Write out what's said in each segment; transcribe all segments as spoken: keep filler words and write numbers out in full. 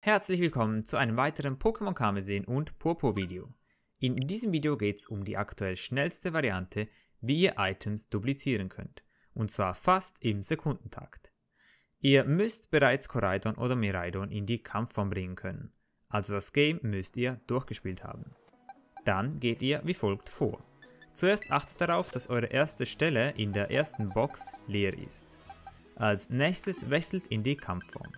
Herzlich willkommen zu einem weiteren Pokémon Karmesin und Purpur Video. In diesem Video geht es um die aktuell schnellste Variante, wie ihr Items duplizieren könnt, und zwar fast im Sekundentakt. Ihr müsst bereits Koraidon oder Miraidon in die Kampfform bringen können, also das Game müsst ihr durchgespielt haben. Dann geht ihr wie folgt vor. Zuerst achtet darauf, dass eure erste Stelle in der ersten Box leer ist. Als nächstes wechselt in die Kampfform.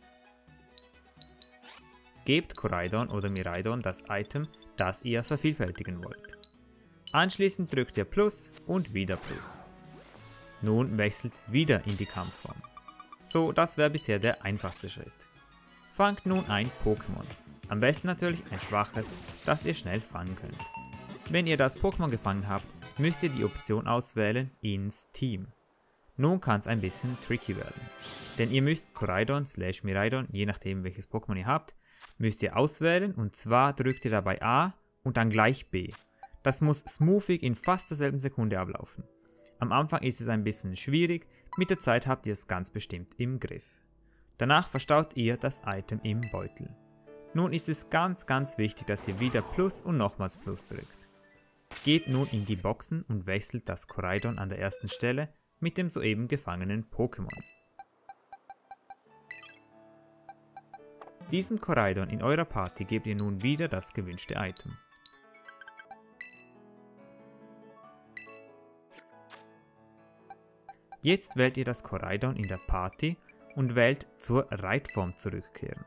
Gebt Koraidon oder Miraidon das Item, das ihr vervielfältigen wollt. Anschließend drückt ihr Plus und wieder Plus. Nun wechselt wieder in die Kampfform. So, das wäre bisher der einfachste Schritt. Fangt nun ein Pokémon. Am besten natürlich ein schwaches, das ihr schnell fangen könnt. Wenn ihr das Pokémon gefangen habt, müsst ihr die Option auswählen ins Team. Nun kann es ein bisschen tricky werden, denn ihr müsst Koraidon slash Miraidon, je nachdem welches Pokémon ihr habt, müsst ihr auswählen, und zwar drückt ihr dabei A und dann gleich B. Das muss smoothig in fast derselben Sekunde ablaufen. Am Anfang ist es ein bisschen schwierig, mit der Zeit habt ihr es ganz bestimmt im Griff. Danach verstaut ihr das Item im Beutel. Nun ist es ganz ganz wichtig, dass ihr wieder Plus und nochmals Plus drückt. Geht nun in die Boxen und wechselt das Koraidon an der ersten Stelle mit dem soeben gefangenen Pokémon. Diesem Koraidon in eurer Party gebt ihr nun wieder das gewünschte Item. Jetzt wählt ihr das Koraidon in der Party und wählt zur Reitform zurückkehren.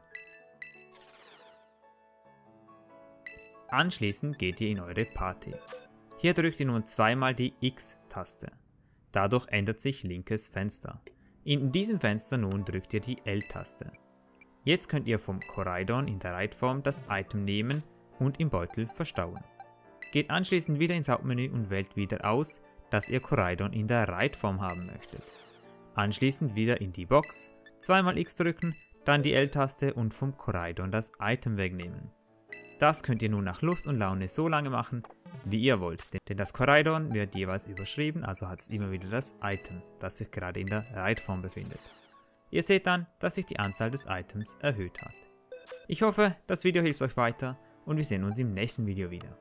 Anschließend geht ihr in eure Party. Hier drückt ihr nun zweimal die X-Taste. Dadurch ändert sich linkes Fenster. In diesem Fenster nun drückt ihr die L-Taste. Jetzt könnt ihr vom Koraidon in der Reitform das Item nehmen und im Beutel verstauen. Geht anschließend wieder ins Hauptmenü und wählt wieder aus, dass ihr Koraidon in der Reitform haben möchtet. Anschließend wieder in die Box, zweimal X drücken, dann die L-Taste und vom Koraidon das Item wegnehmen. Das könnt ihr nun nach Lust und Laune so lange machen, wie ihr wollt, denn das Koraidon wird jeweils überschrieben, also hat es immer wieder das Item, das sich gerade in der Reitform befindet. Ihr seht dann, dass sich die Anzahl des Items erhöht hat. Ich hoffe, das Video hilft euch weiter und wir sehen uns im nächsten Video wieder.